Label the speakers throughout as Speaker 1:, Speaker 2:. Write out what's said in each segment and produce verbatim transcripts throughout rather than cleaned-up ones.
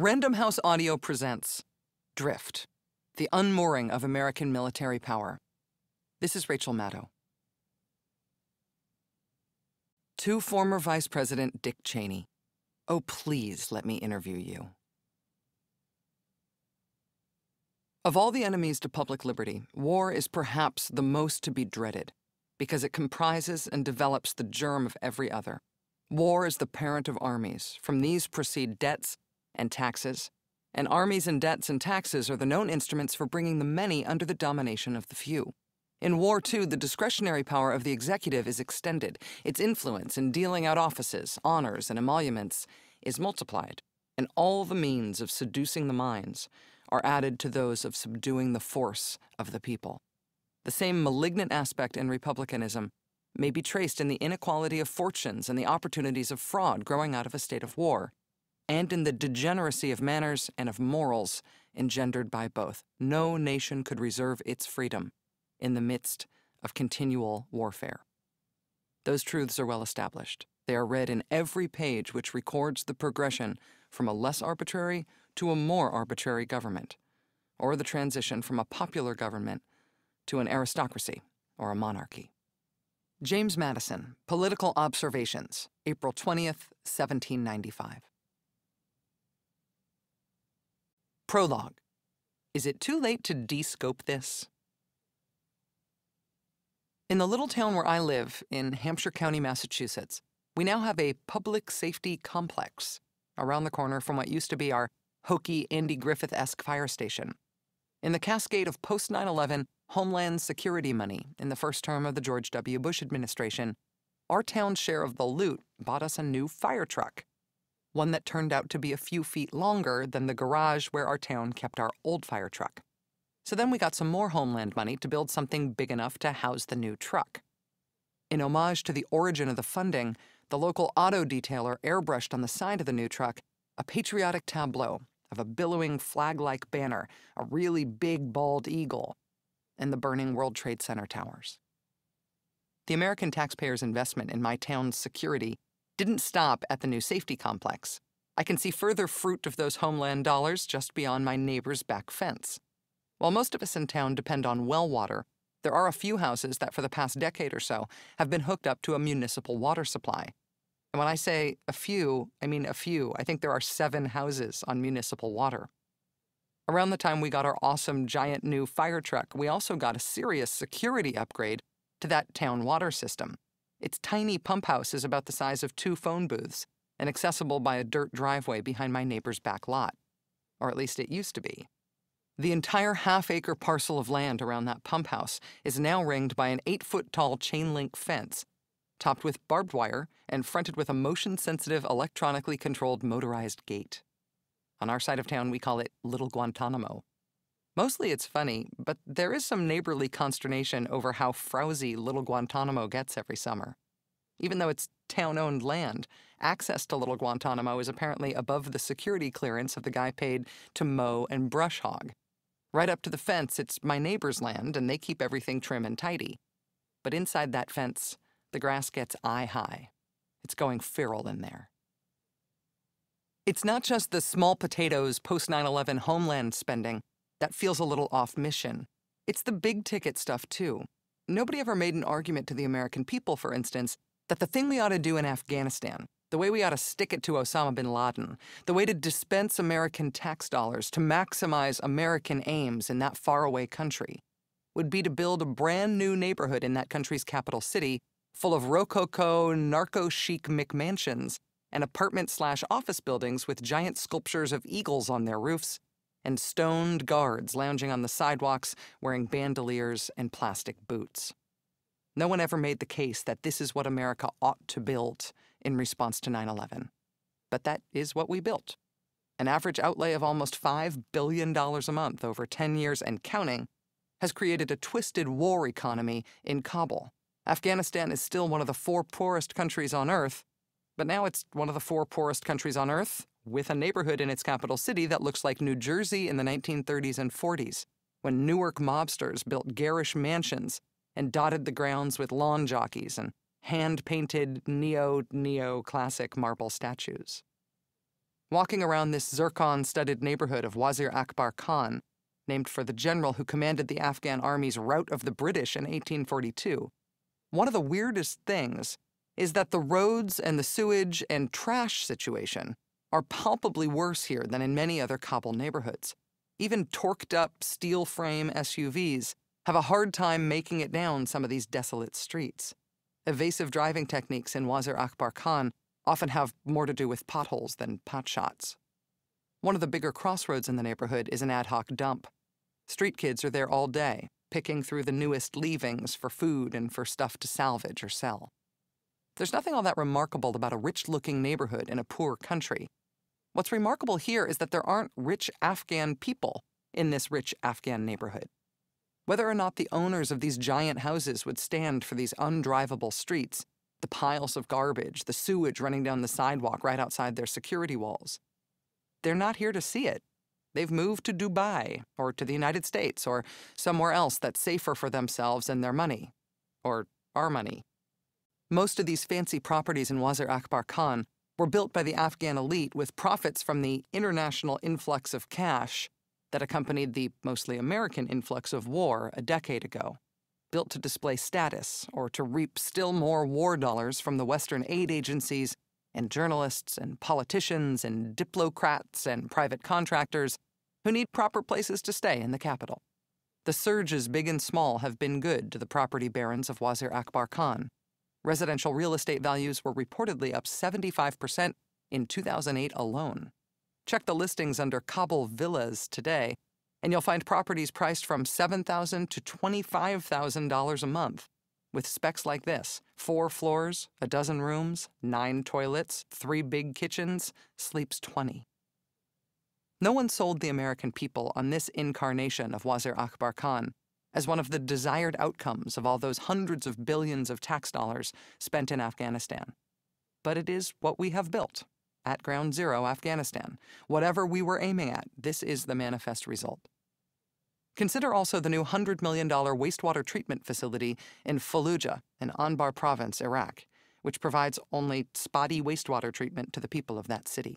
Speaker 1: Random House Audio presents Drift, the Unmooring of American Military Power. This is Rachel Maddow. To former Vice President Dick Cheney, oh, please let me interview you. Of all the enemies to public liberty, war is perhaps the most to be dreaded because it comprises and develops the germ of every other. War is the parent of armies. From these proceed debts and taxes, and armies and debts and taxes are the known instruments for bringing the many under the domination of the few. In war, too, the discretionary power of the executive is extended. Its influence in dealing out offices, honors, and emoluments is multiplied, and all the means of seducing the minds are added to those of subduing the force of the people. The same malignant aspect in republicanism may be traced in the inequality of fortunes and the opportunities of fraud growing out of a state of war, and in the degeneracy of manners and of morals engendered by both. No nation could reserve its freedom in the midst of continual warfare. Those truths are well established. They are read in every page which records the progression from a less arbitrary to a more arbitrary government, or the transition from a popular government to an aristocracy or a monarchy. James Madison, Political Observations, April twentieth, seventeen ninety-five. Prologue. Is it too late to de-scope this? In the little town where I live, in Hampshire County, Massachusetts, we now have a public safety complex around the corner from what used to be our hokey Andy Griffith-esque fire station. In the cascade of post nine eleven Homeland Security money in the first term of the George W. Bush administration, our town's share of the loot bought us a new fire truck, one that turned out to be a few feet longer than the garage where our town kept our old fire truck. So then we got some more Homeland money to build something big enough to house the new truck. In homage to the origin of the funding, the local auto detailer airbrushed on the side of the new truck a patriotic tableau of a billowing flag-like banner, a really big bald eagle, and the burning World Trade Center towers. The American taxpayers' investment in my town's security didn't stop at the new safety complex. I can see further fruit of those Homeland dollars just beyond my neighbor's back fence. While most of us in town depend on well water, there are a few houses that for the past decade or so have been hooked up to a municipal water supply. And when I say a few, I mean a few. I think there are seven houses on municipal water. Around the time we got our awesome giant new fire truck, we also got a serious security upgrade to that town water system. Its tiny pump house is about the size of two phone booths and accessible by a dirt driveway behind my neighbor's back lot. Or at least it used to be. The entire half-acre parcel of land around that pump house is now ringed by an eight-foot-tall chain-link fence, topped with barbed wire and fronted with a motion-sensitive, electronically controlled motorized gate. On our side of town, we call it Little Guantanamo. Mostly it's funny, but there is some neighborly consternation over how frowsy Little Guantanamo gets every summer. Even though it's town-owned land, access to Little Guantanamo is apparently above the security clearance of the guy paid to mow and brush hog. Right up to the fence, it's my neighbor's land, and they keep everything trim and tidy. But inside that fence, the grass gets eye-high. It's going feral in there. It's not just the small potatoes post nine eleven Homeland spending that feels a little off mission. It's the big-ticket stuff, too. Nobody ever made an argument to the American people, for instance, that the thing we ought to do in Afghanistan, the way we ought to stick it to Osama bin Laden, the way to dispense American tax dollars to maximize American aims in that faraway country, would be to build a brand new neighborhood in that country's capital city full of rococo, narco-chic McMansions and apartment-slash-office buildings with giant sculptures of eagles on their roofs and stoned guards lounging on the sidewalks wearing bandoliers and plastic boots. No one ever made the case that this is what America ought to build in response to nine eleven. But that is what we built. An average outlay of almost five billion dollars a month over ten years and counting has created a twisted war economy in Kabul. Afghanistan is still one of the four poorest countries on Earth, but now it's one of the four poorest countries on Earth with a neighborhood in its capital city that looks like New Jersey in the nineteen thirties and forties, when Newark mobsters built garish mansions and dotted the grounds with lawn jockeys and hand-painted neo-neo-classic marble statues. Walking around this zircon-studded neighborhood of Wazir Akbar Khan, named for the general who commanded the Afghan army's rout of the British in eighteen forty-two, one of the weirdest things is that the roads and the sewage and trash situation are palpably worse here than in many other Kabul neighborhoods. Even torqued-up steel frame S U Vs have a hard time making it down some of these desolate streets. Evasive driving techniques in Wazir Akbar Khan often have more to do with potholes than pot shots. One of the bigger crossroads in the neighborhood is an ad hoc dump. Street kids are there all day, picking through the newest leavings for food and for stuff to salvage or sell. There's nothing all that remarkable about a rich-looking neighborhood in a poor country. What's remarkable here is that there aren't rich Afghan people in this rich Afghan neighborhood. Whether or not the owners of these giant houses would stand for these undrivable streets, the piles of garbage, the sewage running down the sidewalk right outside their security walls, they're not here to see it. They've moved to Dubai, or to the United States, or somewhere else that's safer for themselves and their money. Or our money. Most of these fancy properties in Wazir Akbar Khan were built by the Afghan elite with profits from the international influx of cash that accompanied the mostly American influx of war a decade ago, built to display status or to reap still more war dollars from the Western aid agencies and journalists and politicians and diplocrats and private contractors who need proper places to stay in the capital. The surges, big and small, have been good to the property barons of Wazir Akbar Khan. Residential real estate values were reportedly up seventy-five percent in two thousand eight alone. Check the listings under Kabul villas today, and you'll find properties priced from seven thousand dollars to twenty-five thousand dollars a month, with specs like this: four floors, a dozen rooms, nine toilets, three big kitchens, sleeps twenty. No one sold the American people on this incarnation of Wazir Akbar Khan as one of the desired outcomes of all those hundreds of billions of tax dollars spent in Afghanistan. But it is what we have built. At ground zero, Afghanistan. Whatever we were aiming at, this is the manifest result. Consider also the new one hundred million dollars wastewater treatment facility in Fallujah, in Anbar province, Iraq, which provides only spotty wastewater treatment to the people of that city.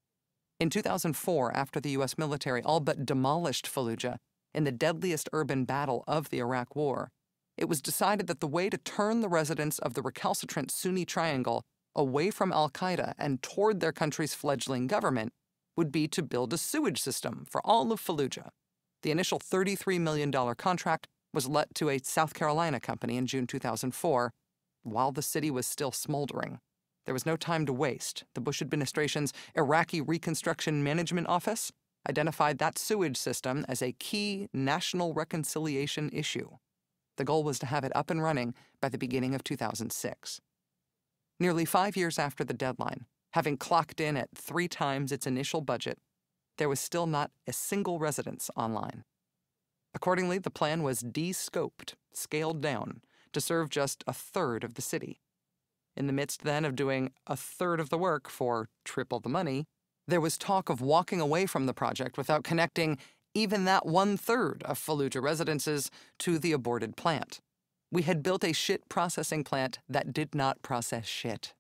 Speaker 1: In two thousand four, after the U S military all but demolished Fallujah in the deadliest urban battle of the Iraq War, it was decided that the way to turn the residents of the recalcitrant Sunni Triangle away from al-Qaeda and toward their country's fledgling government would be to build a sewage system for all of Fallujah. The initial thirty-three million dollars contract was let to a South Carolina company in June two thousand four, while the city was still smoldering. There was no time to waste. The Bush administration's Iraqi Reconstruction Management Office identified that sewage system as a key national reconciliation issue. The goal was to have it up and running by the beginning of two thousand six. Nearly five years after the deadline, having clocked in at three times its initial budget, there was still not a single residence online. Accordingly, the plan was de-scoped, scaled down, to serve just a third of the city. In the midst, then, of doing a third of the work for triple the money, there was talk of walking away from the project without connecting even that one-third of Fallujah residences to the aborted plant. We had built a shit processing plant that did not process shit.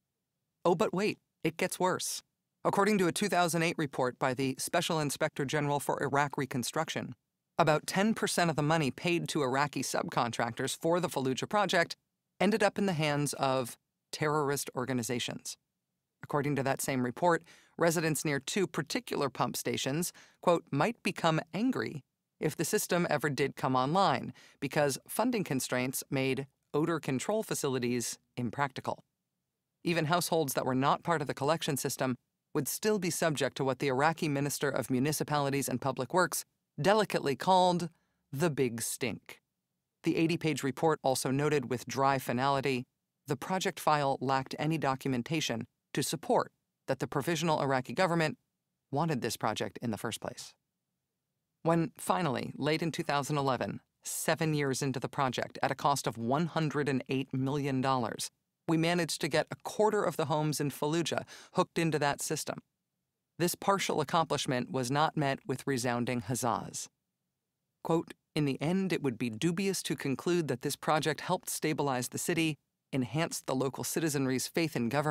Speaker 1: Oh, but wait, it gets worse. According to a two thousand eight report by the Special Inspector General for Iraq Reconstruction, about ten percent of the money paid to Iraqi subcontractors for the Fallujah project ended up in the hands of terrorist organizations. According to that same report, residents near two particular pump stations, quote, might become angry if the system ever did come online, because funding constraints made odor control facilities impractical. Even households that were not part of the collection system would still be subject to what the Iraqi Minister of Municipalities and Public Works delicately called the Big Stink. The eighty-page report also noted with dry finality, the project file lacked any documentation to support that the provisional Iraqi government wanted this project in the first place. When, finally, late in two thousand eleven, seven years into the project at a cost of one hundred eight million dollars, we managed to get a quarter of the homes in Fallujah hooked into that system. This partial accomplishment was not met with resounding huzzas. Quote, in the end, it would be dubious to conclude that this project helped stabilize the city, enhanced the local citizenry's faith in government,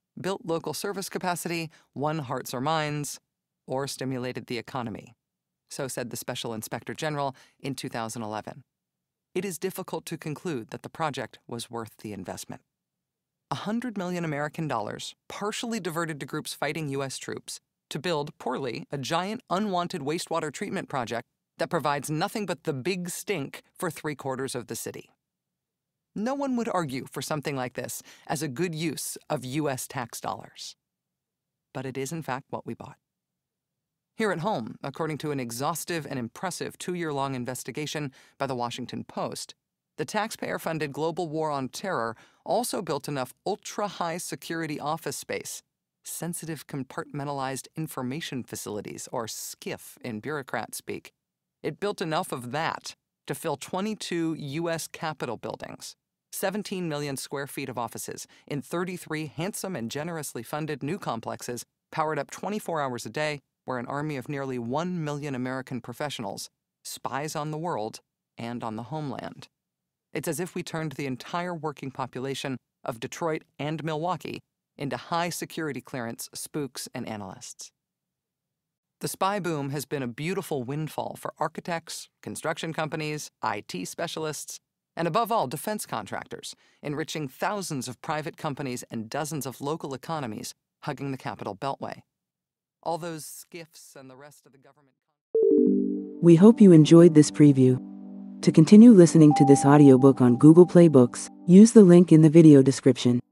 Speaker 1: built local service capacity, won hearts or minds, or stimulated the economy. So said the Special Inspector General in two thousand eleven. It is difficult to conclude that the project was worth the investment. A hundred million American dollars, partially diverted to groups fighting U S troops, to build, poorly, a giant unwanted wastewater treatment project that provides nothing but the big stink for three-quarters of the city. No one would argue for something like this as a good use of U S tax dollars. But it is, in fact, what we bought. Here at home, according to an exhaustive and impressive two-year-long investigation by the Washington Post, the taxpayer-funded global war on terror also built enough ultra-high security office space, sensitive compartmentalized information facilities, or SCIF in bureaucrat speak. It built enough of that to fill twenty-two U S Capitol buildings, seventeen million square feet of offices in thirty-three handsome and generously funded new complexes powered up twenty-four hours a day, where an army of nearly one million American professionals spies on the world and on the homeland. It's as if we turned the entire working population of Detroit and Milwaukee into high-security clearance spooks and analysts. The spy boom has been a beautiful windfall for architects, construction companies, I T specialists, and above all, defense contractors, enriching thousands of private companies and dozens of local economies hugging the Capitol Beltway. All those SCIFs and the rest of the government...
Speaker 2: We hope you enjoyed this preview. To continue listening to this audiobook on Google Play Books, use the link in the video description.